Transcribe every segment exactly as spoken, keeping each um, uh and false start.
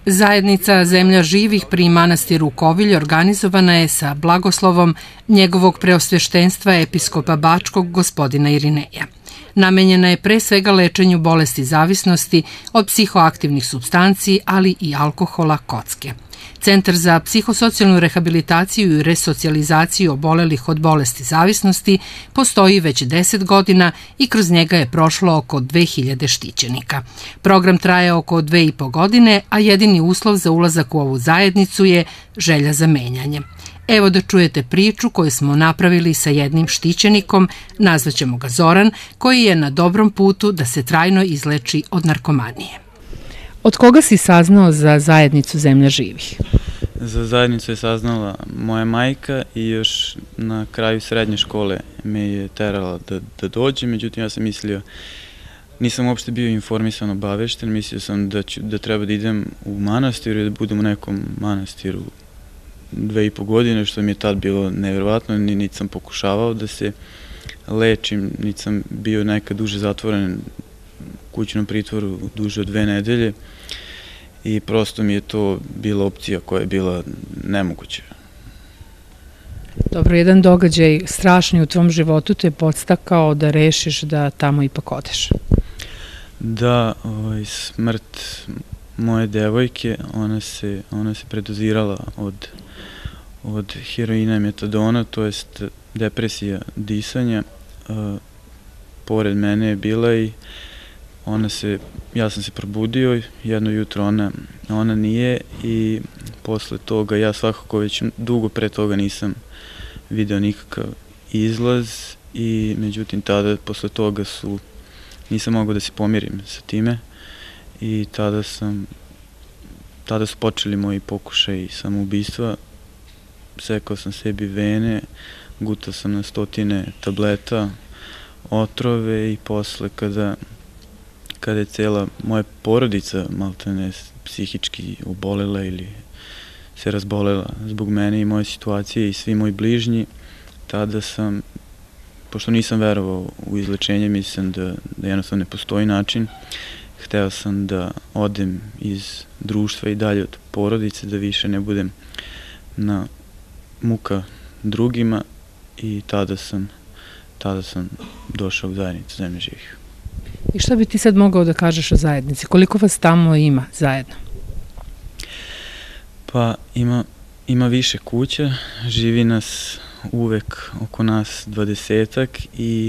Zajednica Zemlja živih pri manastiru Kovilj organizovana je sa blagoslovom njegovog preosveštenstva episkopa Bačkog gospodina Irineja. Namenjena je pre svega lečenju bolesti zavisnosti od psihoaktivnih supstanci, ali i alkohola, kocke. Centar za psihosocijalnu rehabilitaciju i resocijalizaciju obolelih od bolesti zavisnosti postoji već deset godina i kroz njega je prošlo oko dve hiljade štićenika. Program traje oko dve i po godine, a jedini uslov za ulazak u ovu zajednicu je želja za menjanje. Evo da čujete priču koju smo napravili sa jednim štićenikom, nazvaćemo ga Zoran, koji je na dobrom putu da se trajno izleči od narkomanije. Od koga si saznao za zajednicu Zemlja živih? Za zajednicu je saznala moja majka i još na kraju srednje škole me je terala da, da dođe, međutim ja sam mislio, nisam uopšte bio informisan, obavešten, mislio sam da, ću, da treba da idem u manastir i da budem u nekom manastiru dve i po godine, što mi je tad bilo nevjerovatno, niti sam pokušavao da se lečim, niti sam bio nekad duže zatvoren u kućnom pritvoru duže od dve nedelje i prosto mi je to bila opcija koja je bila nemoguća. Dobro, jedan događaj strašni u tvom životu te je podstakao da rešiš da tamo ipak odeš. Da, ovaj, smrt moje devojke, ona se, ona se predozirala od, od heroina i metadona, to jest depresija disanja. Uh, pored mene je bila i ona se, ja sam se probudio, jedno jutro ona, ona nije i posle toga ja svakako već dugo pre toga nisam video nikakav izlaz i međutim tada posle toga su, nisam mogao da se pomirim sa time i tada sam, tada su počeli moji pokušaji samoubistva, sekao sam sebi vene, gutao sam na stotine tableta, otrove i posle kada kada je cela moja porodica maltene psihički obolela ili se razbolela zbog mene i moje situacije i svi moji bližnji, tada sam, pošto nisam verovao u izlečenje, mislim da, da jednostavno ne postoji način, hteo sam da odem iz društva i dalje od porodice, da više ne budem na muka drugima i tada sam, tada sam došao u zajednicu Zemlja živih. I šta bi ti sad mogao da kažeš o zajednici? Koliko vas tamo ima zajedno? Pa ima, ima više kuća, živi nas uvek oko nas dvadesetak i,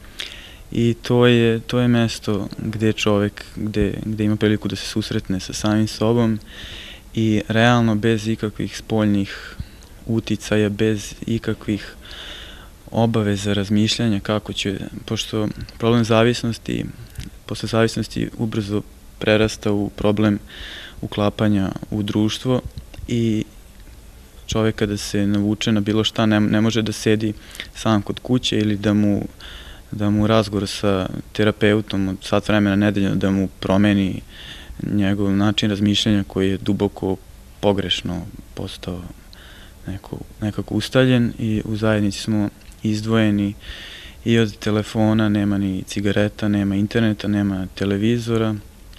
i to je, to je mesto gde čovek, gde, gde ima priliku da se susretne sa samim sobom i realno bez ikakvih spoljnih uticaja, bez ikakvih obaveza razmišljanja kako će, pošto problem zavisnosti, posle zavisnosti ubrzo prerasta u problem uklapanja u društvo i čovjek kada se navuče na bilo šta ne, ne može da sedi sam kod kuće ili da mu, da mu razgovor sa terapeutom od sat vremena nedeljno da mu promeni njegov način razmišljanja koji je duboko pogrešno postao neko, nekako ustaljen i u zajednici smo izdvojeni i od telefona, nema ni cigareta, nema interneta, nema televizora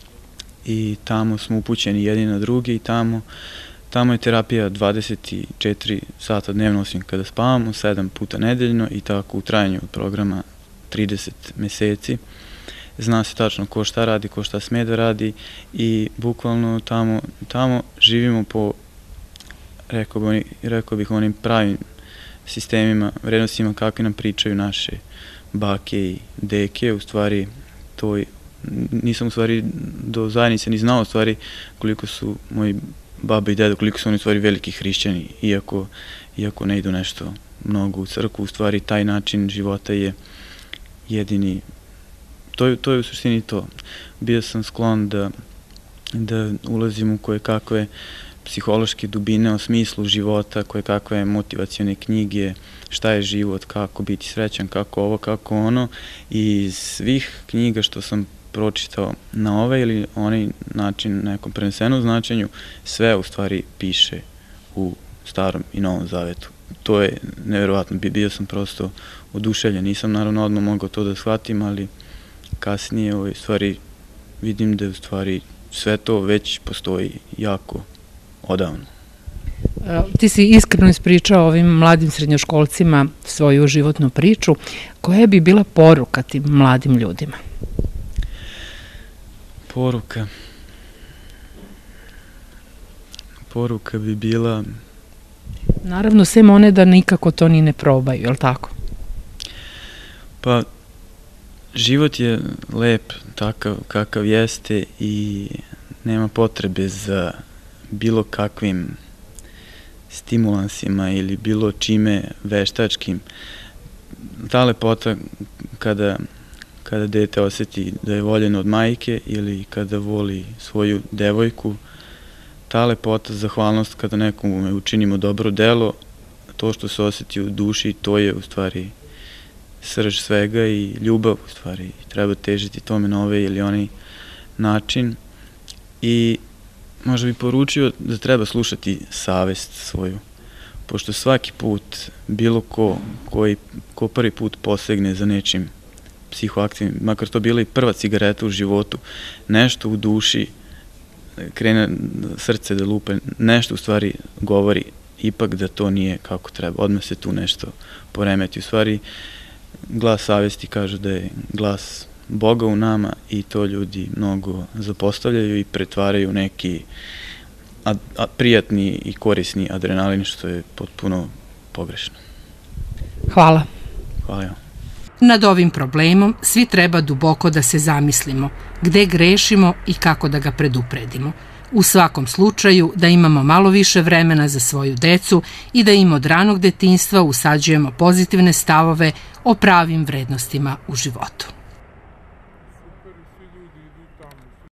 i tamo smo upućeni jedni na drugi i tamo, tamo je terapija dvadeset četiri sata dnevno osim kada spavamo, sedam puta nedeljno i tako u trajanju programa trideset meseci. Zna se tačno ko šta radi, ko šta sme da radi i bukvalno tamo, tamo živimo po, rekao bih, rekao bih onim pravim sistemima, vrednostima kakve nam pričaju naše bake i deke, u stvari to nisam u stvari do zajednice ni znao u stvari koliko su moji baba i deda, koliko su oni u stvari veliki hrišćani, iako, iako ne idu nešto mnogo u crkvu, u stvari taj način života je jedini, to je, to je u suštini to. Bio sam sklon da, da ulazim u koje kakve psihološke dubine o smislu života, koje kakve motivacione knjige, šta je život, kako biti srećan, kako ovo, kako ono i iz svih knjiga što sam pročitao na ovaj ili onaj način, nekom prenesenom značenju, sve u stvari piše u Starom i Novom Zavetu. To je nevjerovatno, bio sam prosto oduševljen, nisam naravno odmah mogao to da shvatim, ali kasnije u stvari vidim da je u stvari sve to već postoji jako odavno. Ti si iskreno ispričao ovim mladim srednjoškolcima svoju životnu priču. Koja bi bila poruka tim mladim ljudima? Poruka? Poruka bi bila... Naravno, sem one da nikako to ni ne probaju, je li tako? Pa, život je lep takav kakav jeste i nema potrebe za bilo kakvim stimulansima ili bilo čime veštačkim. Ta lepota kada, kada dete oseti da je voljeno od majke ili kada voli svoju devojku, ta lepota, zahvalnost kada nekome učinimo dobro delo, to što se oseti u duši, to je u stvari srž svega i ljubav u stvari. Treba težiti tome na ovaj ili onaj način i možda bi poručio da treba slušati savest svoju, pošto svaki put bilo ko koji ko prvi put posegne za nečim psihoaktivnim, makar to bila i prva cigareta u životu, nešto u duši krene srce da lupa, nešto u stvari govori ipak da to nije kako treba, odmah se tu nešto poremeti. U stvari glas savesti kaže da je glas Boga u nama i to ljudi mnogo zapostavljaju i pretvaraju neki ad, ad, prijatni i korisni adrenalin, što je potpuno pogrešno. Hvala. Hvala. Nad ovim problemom svi treba duboko da se zamislimo, gde grešimo i kako da ga predupredimo. U svakom slučaju da imamo malo više vremena za svoju decu i da im od ranog detinjstva usađujemo pozitivne stavove o pravim vrednostima u životu.